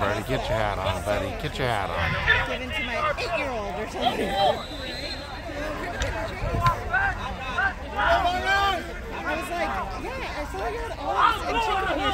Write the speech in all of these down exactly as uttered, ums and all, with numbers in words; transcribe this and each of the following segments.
Birdie. Get your hat on, buddy. Get your hat on. Given to my eight-year-old or something. I was like, yeah, I saw you had olives and chicken on your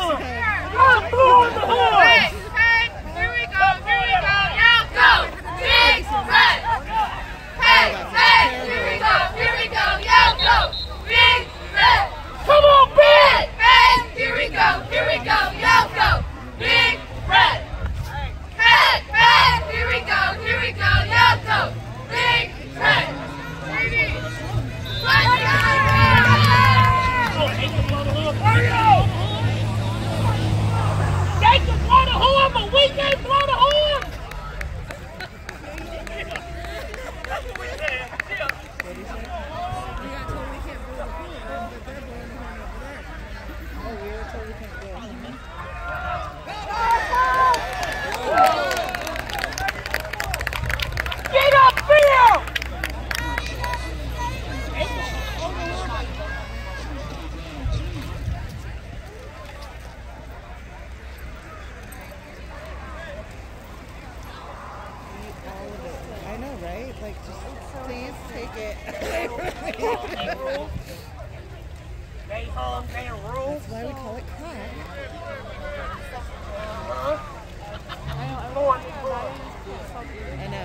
side. Hey, hey, here we go, here we go, now go! Big red! Hey, hey, here we go, here we go, now go! Big red! Come on, big! Hey, here we go, here we go, now go! Big red! Hey, hey, here we go, here we go, now go! Big red! Let's go! They can blow the horn, but we can't blow the horn! Get up, Phil! I know, right? Like, just please take it. They hung, they rule. That's why we call it crack. I know.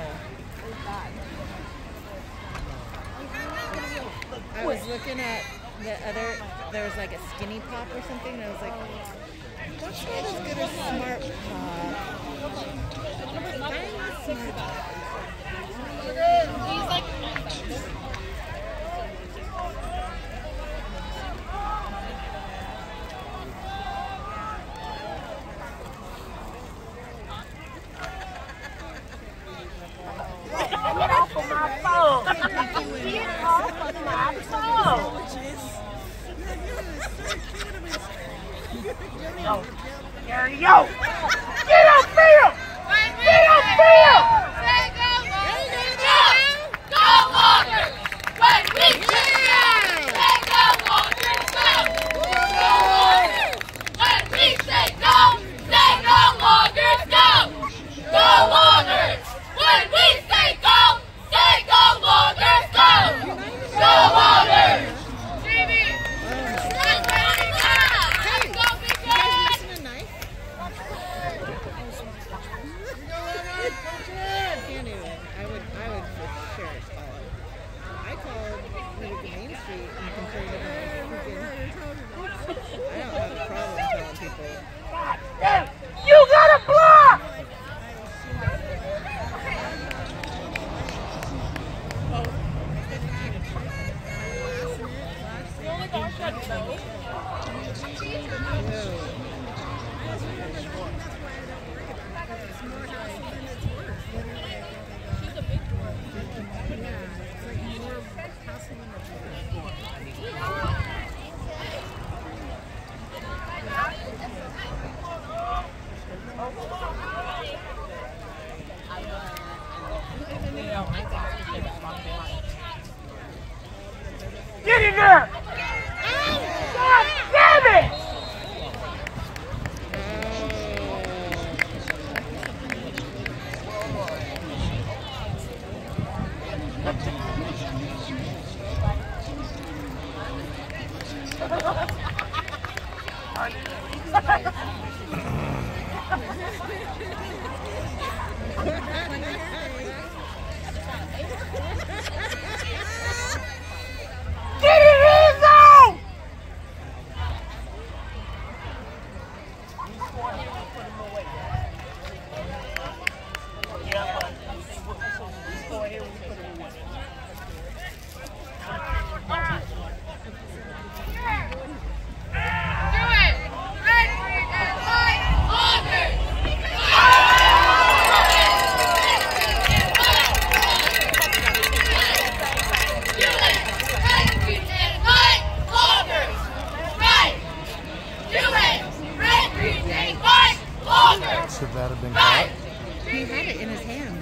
I was looking at the other, there was like a skinny pop or something, and I was like, that's not as good as smart pop. Smart pop. He's like, get off of my phone! Get off of my phone! Yo, Gary, yo! Get up, Phil! Get up, Phil! Go Walkers! When we say go Walkers, go! Go Walkers! When we say go, say go Walkers, go! Go Walkers! When we say go, say go Walkers, go! Go Walkers! T V! Let's go, Big Red! Can't even. I would, I would for sure call it. I called Main Street and complained about freaking. I don't have a problem telling people. You got a block! Get in there! God damn it! Get in his zone! Should that have been caught? He had it in his hands.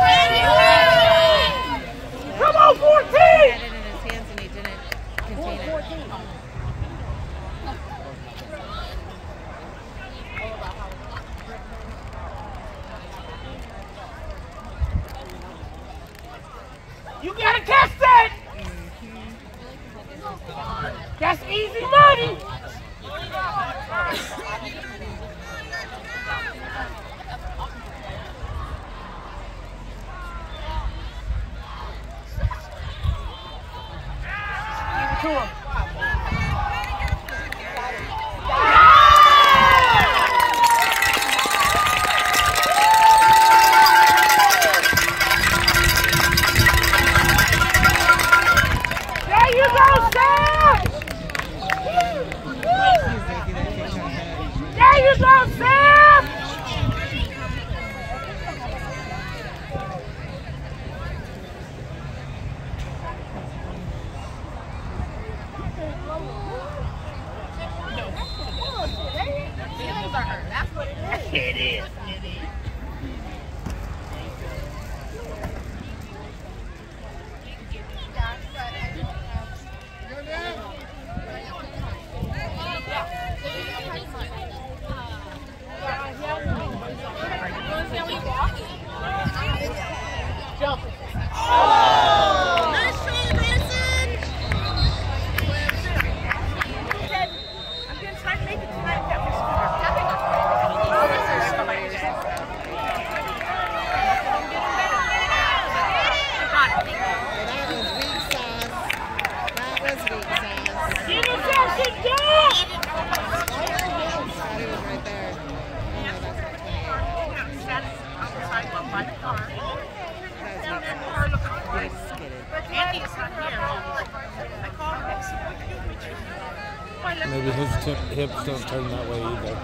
Come on, fourteen! He had it in his hands and he didn't contain it. That's easy money. Give it to him. There you go, Sam! There you go, Sam! Feelings are hurt. That's what it is. It is. Jump. Oh! Nice try, Bryson! I'm going to try to make it tonight after school. That was weak sauce. That was weak sauce. Interception, Jack! Scotty was right there. Oh, no, that's not twenty-eight. That's on the sidewalk by the car. That was weak Car looking sauce. for He was skidded. Andy's not here. I called him. Maybe his tip, hips don't turn that way either.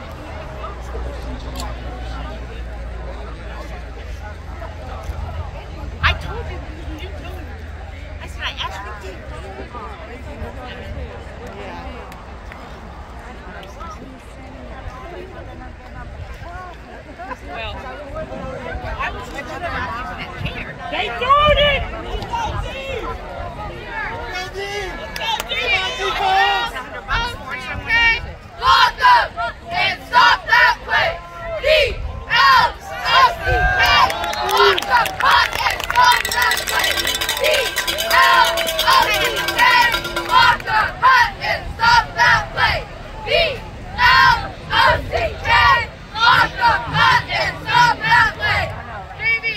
I told him. You told him. I said, I asked him to. Well, I was with them in that chair. They throwed it! Okay, lock up and stop that play. D L S C K. Lock up, cut and stop that play. D L S C K. Lock up, cut and stop that play. D L S C K. Lock up, cut and stop that play. Davey.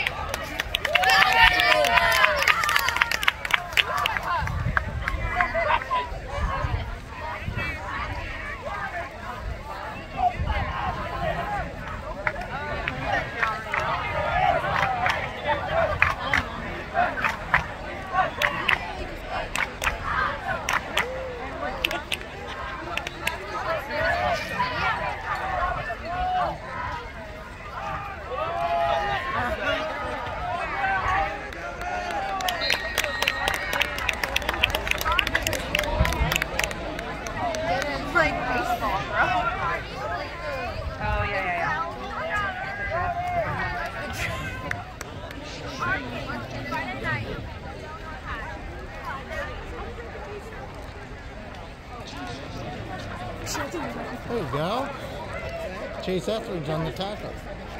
There you go. Chase Etheridge on the tackle.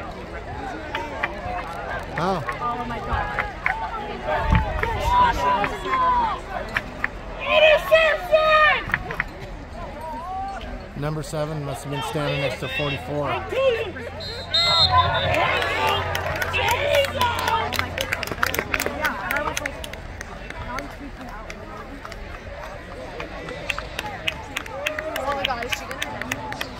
Oh. Oh my God. Interception! Number seven must have been standing next to forty-four. Oh my God, is she gonna win?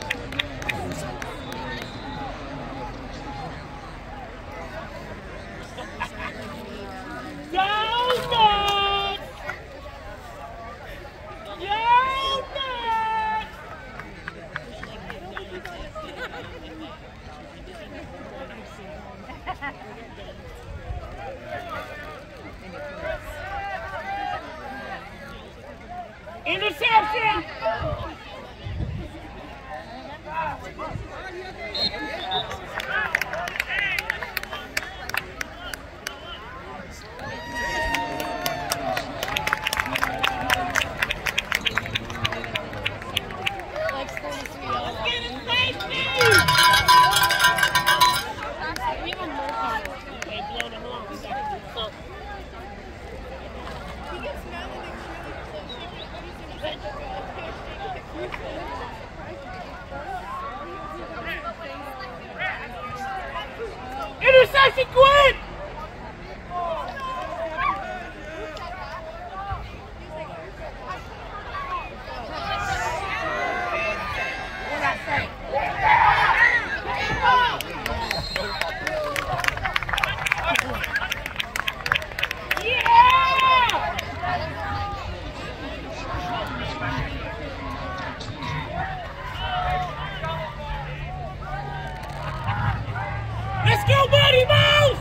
Interception! Interception, Gwen! Let's go, Buddy Mouse!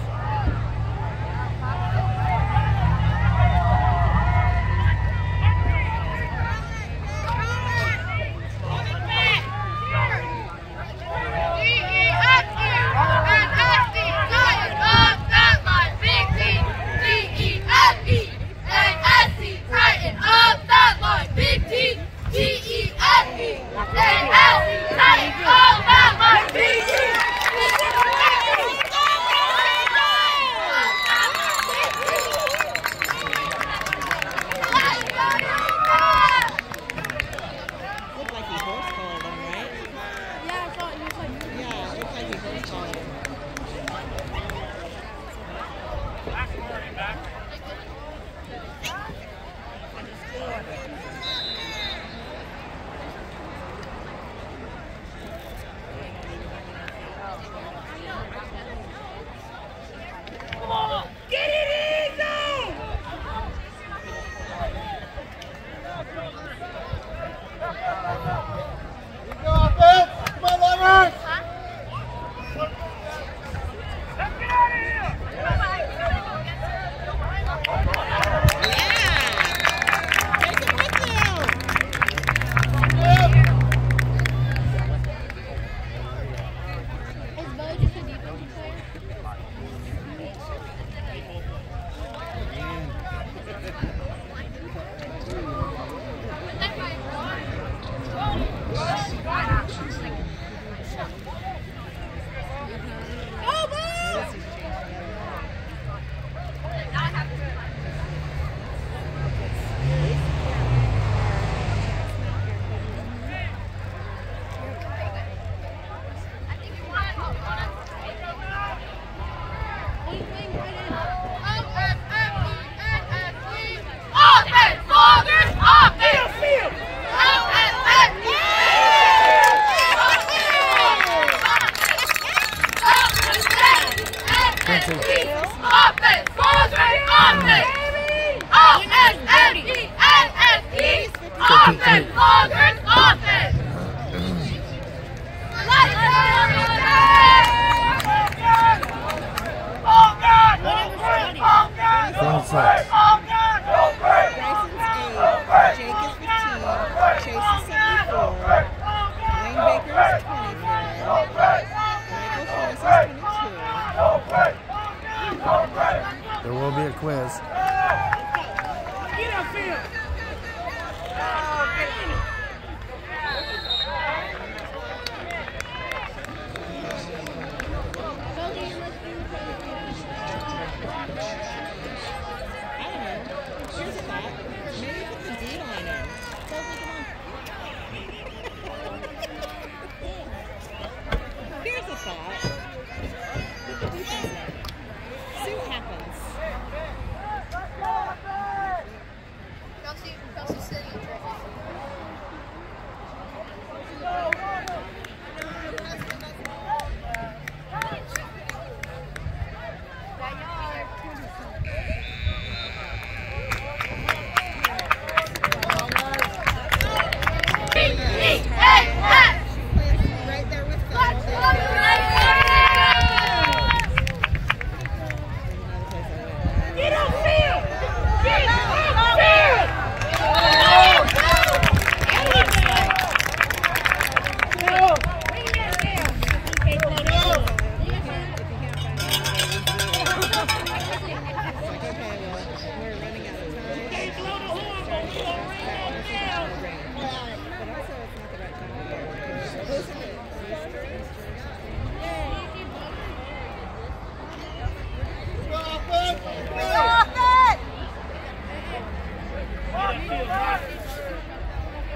There will be a quiz. Get up here!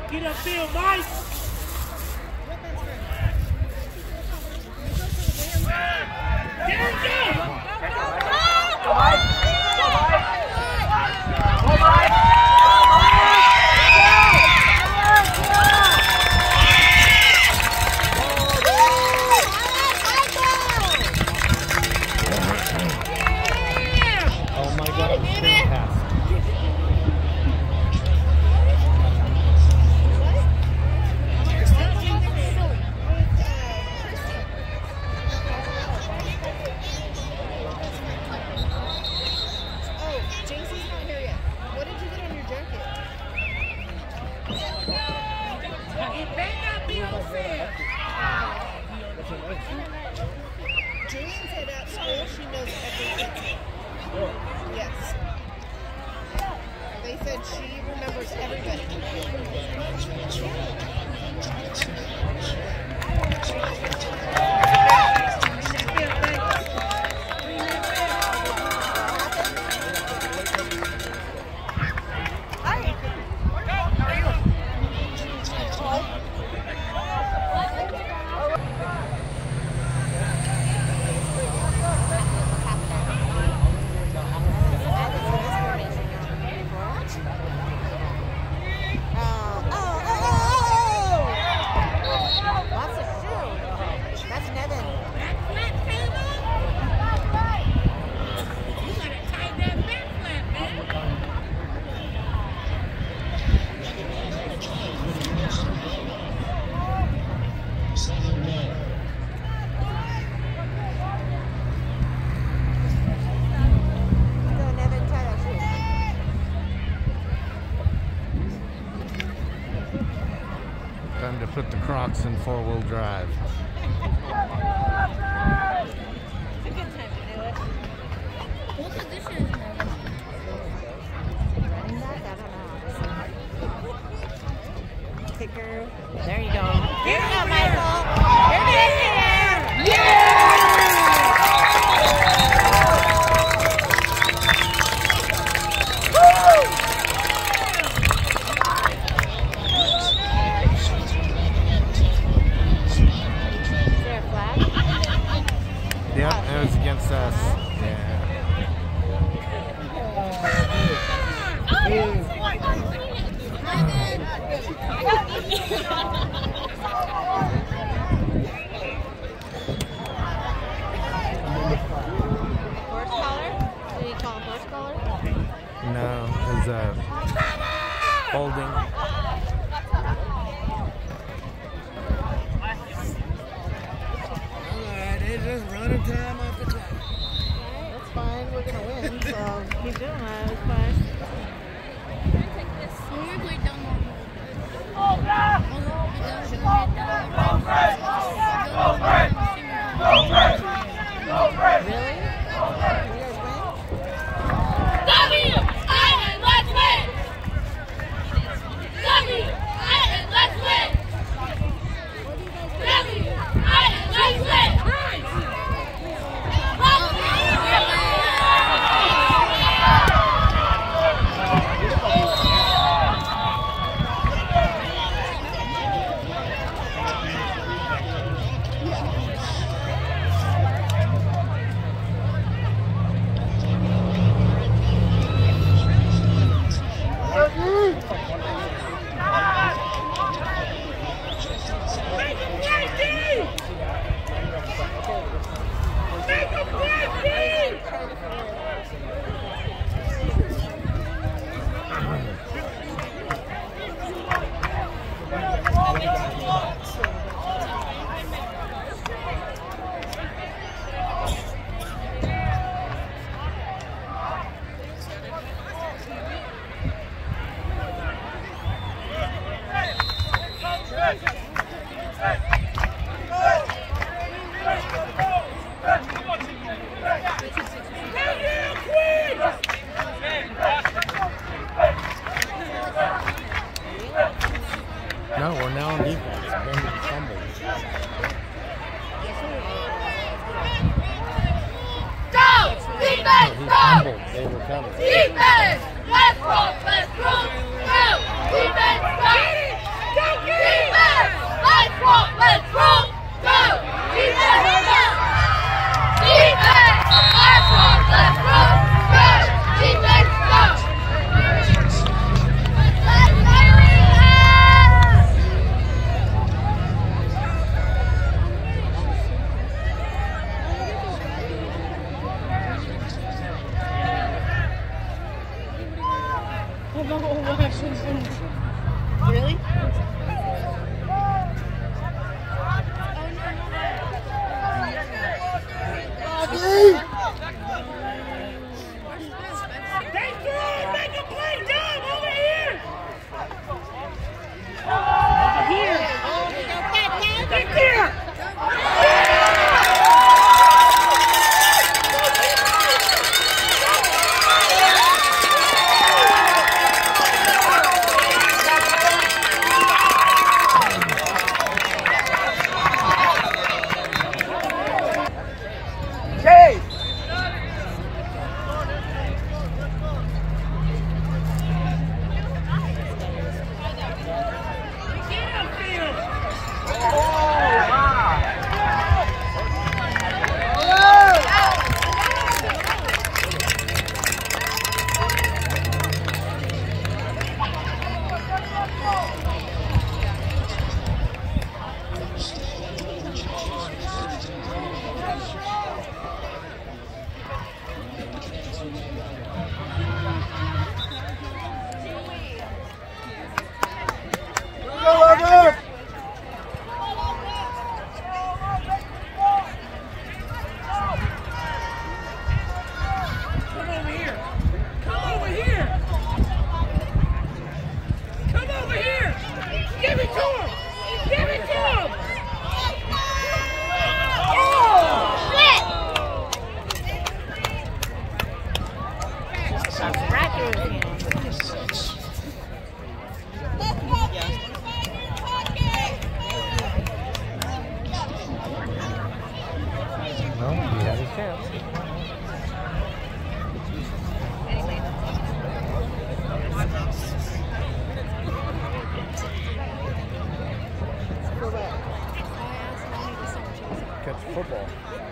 Get upfield, Mike. There you go. Go, Mike. Go, Mike. Go, Mike. Oh my God, I'm screen pass. Julian said at school she knows everything. Yes. They said she remembers everybody. Time to put the Crocs in four-wheel drive. It's a good time to do it. What position is Nevin? Running back? I don't know. Kicker. There you go. Here you go, Michael. Here it is here. Yeah! Yep, it was against us. Yeah. Horse collar? Did he call him horse collar? No, it was uh, holding. It's just running time off the clock. Alright, that's fine. We're gonna win, so keep doing that. It's fine. When we played down more. Oh, God! Really? You guys win? W I N, let's win! W I N, let's win! W I N, let's win! No, we're now on defense. Brendan fumbled. Go! Defense, He go! fumbled. They recovered. Defense! Let's roll, let's roll! Go! Defense, go! football.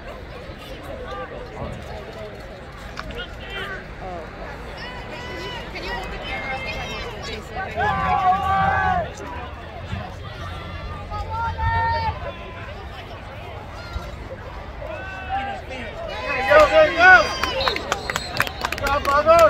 Can you hold the camera up so I can chase it? Go, go, go! Go, Bravo!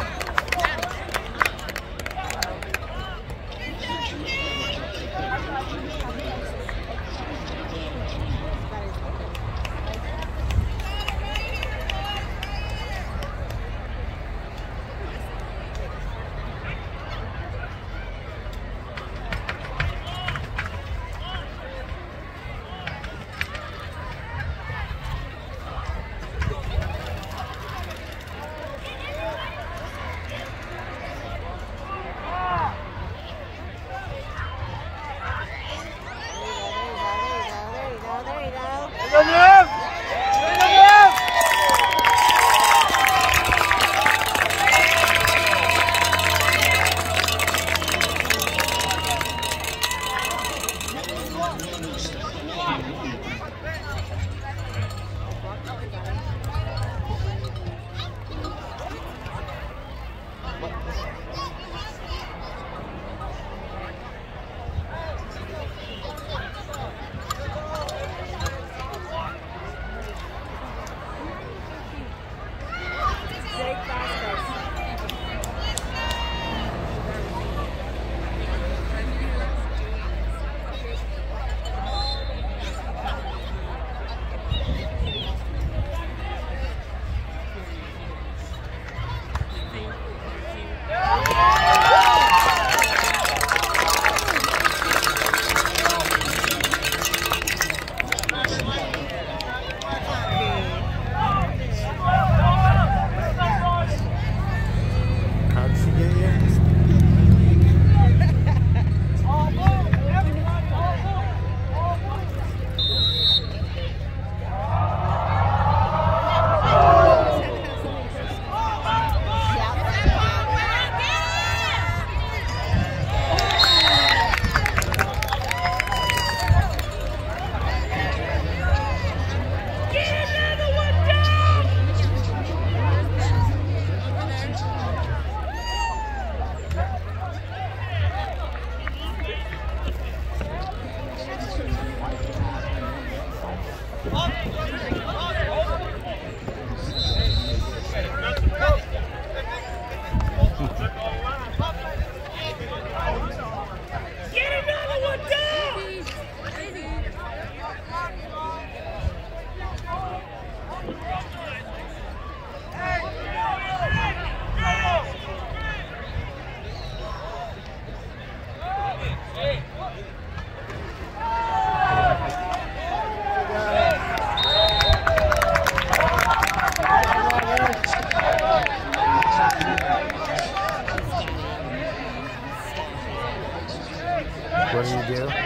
What do you do? You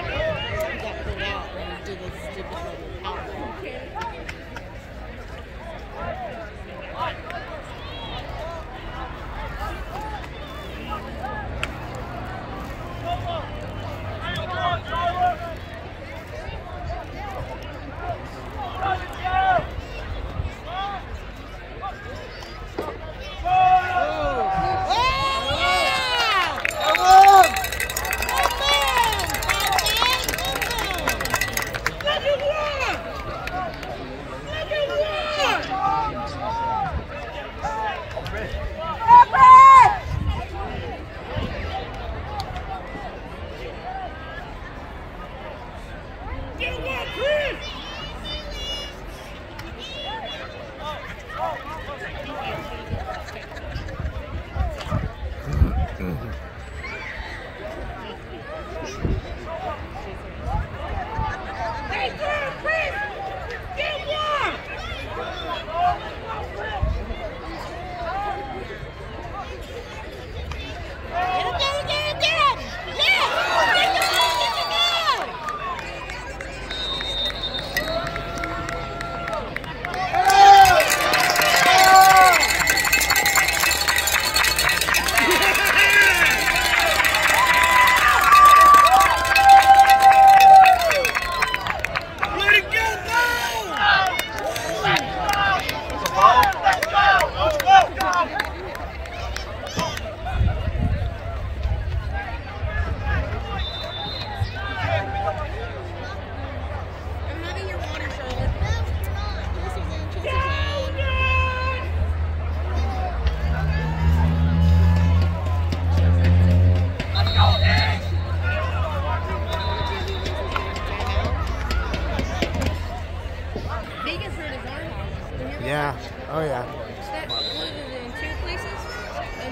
got pulled out and you do this stupid little outfit.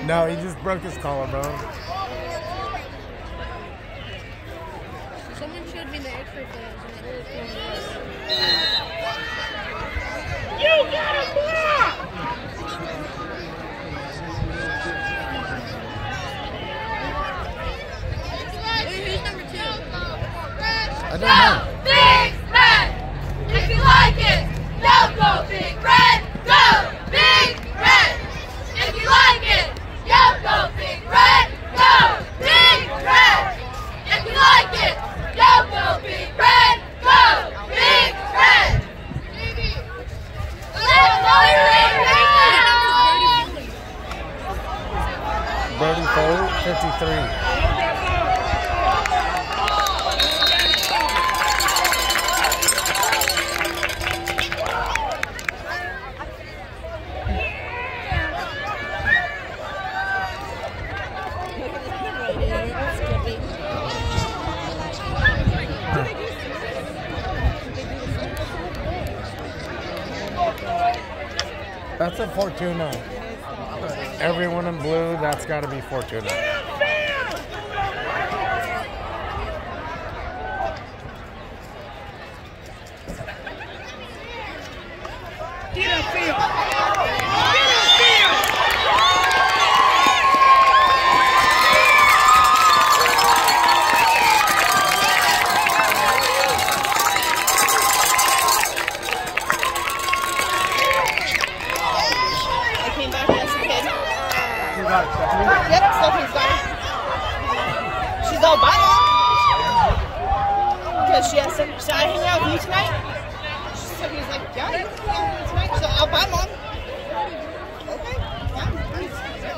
No, he just broke his collarbone. Someone showed me the X-ray photos and it really feels You got a block! Who's number two? I don't know. Big Red! If you like it, go go Big Red! Go Big Red! If you like it, go go Big Red! Go Big Red! If you like it, go go Big Red! Go Big Red! Let's go Big Red! Brody Fole, fifty-three. That's a Fortuna. Everyone in blue, that's got to be Fortuna. Get a field! Get a field! I came back as a kid. You got it, Stephanie. Yep, Stephanie's got her. She's all by now. Because she has some, should I hang out with you tonight? Stephanie's like, yeah, you can hang out with me tonight. So I'll buy mom. Okay, yeah, nice.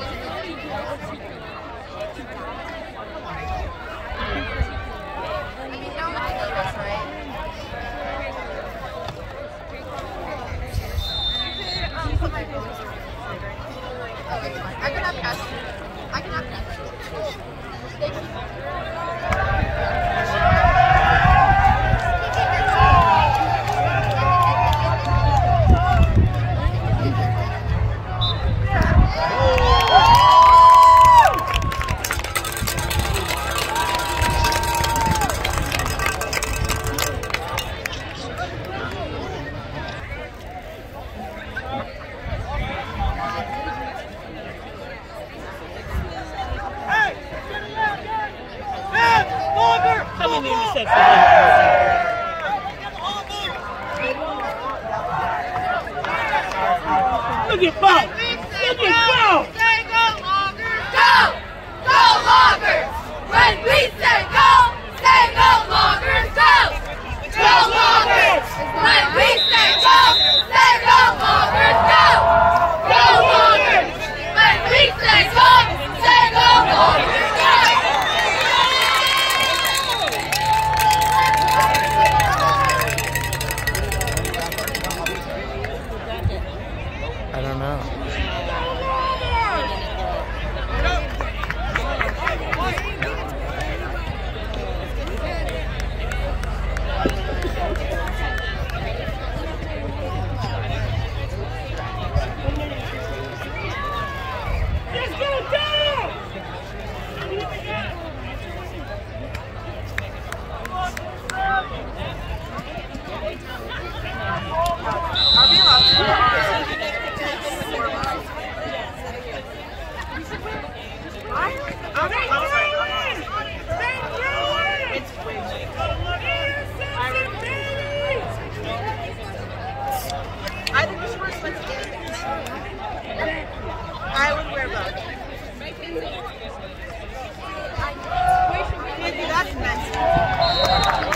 I can have cash. I can have cash. Thank you. How many interceptions? Look at Bo! Look at Bo! Go! Go Loggers! When we say go, say go Loggers, go! Go Loggers! When we say go, say go Loggers, go! Go Loggers! When we say go, say go Loggers, go! I don't know. Let's go down! I think we should wear sweats again. I would wear both. Maybe that's nice.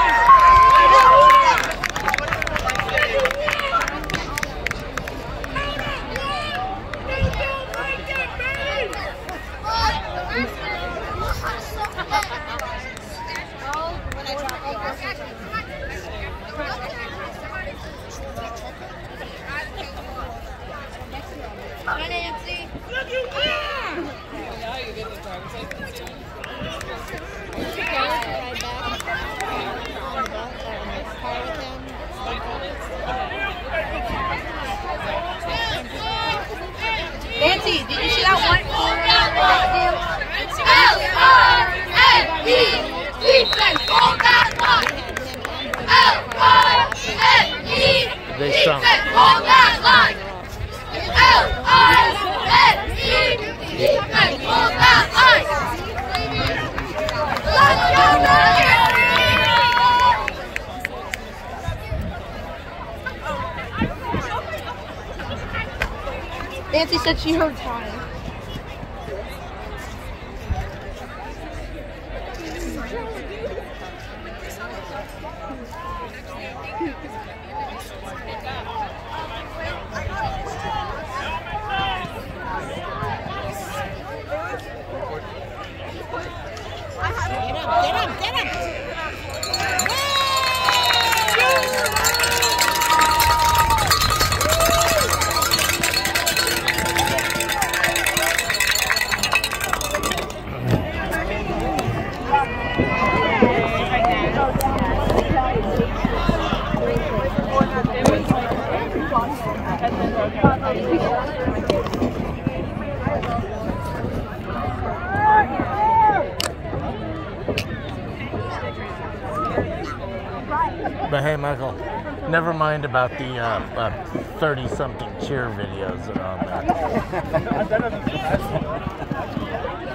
Hi, Nancy. Look at that! Right back. hold that line. L I N E. They sung. Hold that line. L I N E. Hold that line. Let's go, Rockets! Nancy said she heard time. Get him, get him, get him! But hey, Michael, never mind about the thirty-something cheer videos that are on there.